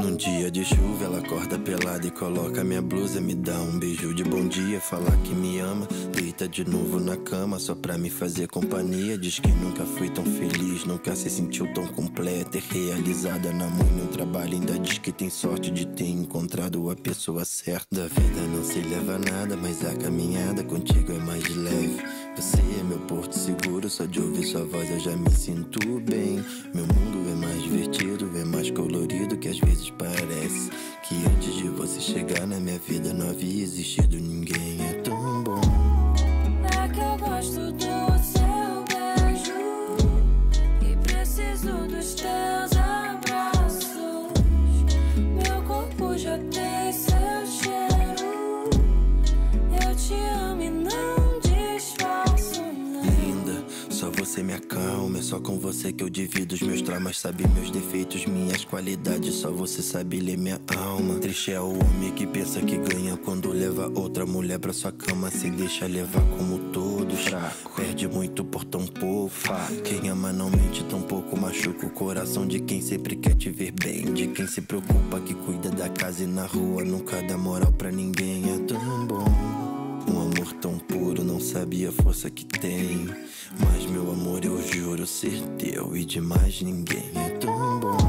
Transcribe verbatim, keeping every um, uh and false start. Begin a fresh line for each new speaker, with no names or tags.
Num dia de chuva ela acorda pelada e coloca minha blusa, me dá um beijo de bom dia, fala que me ama, deita de novo na cama só pra me fazer companhia. Diz que nunca foi tão feliz, nunca se sentiu tão completa e realizada na mãe no trabalho. Ainda diz que tem sorte de ter encontrado a pessoa certa. Da vida não se leva nada, mas a caminhada contigo é mais leve. Você é meu porto seguro, só de ouvir sua voz eu já me sinto bem. Meu mundo é mais divertido, é mais colorido que às vezes parece que antes de você chegar na minha vida não havia existido ninguém. É tão bom.
É que eu gosto do seu beijo e preciso dos teus abraços. Meu corpo já tem seu cheiro. Eu te amo e não disfarço, não.
Linda, só você me acalma. É só com você que eu divido os meus traumas. Sabe meus defeitos, minhas qualidades. Só você sabe ler minha alma. Triste é o homem que pensa que ganha quando leva outra mulher pra sua cama. Se deixa levar como todos. Fraco, perde muito por tão pouco. Fato. Quem ama não mente, tão pouco machuca o coração de quem sempre quer te ver bem. De quem se preocupa, que cuida da casa e na rua nunca dá moral pra ninguém. É tão bom. Um amor tão puro, não sabia a força que tem. Mas meu amor, eu juro ser teu e de mais ninguém. É tão bom.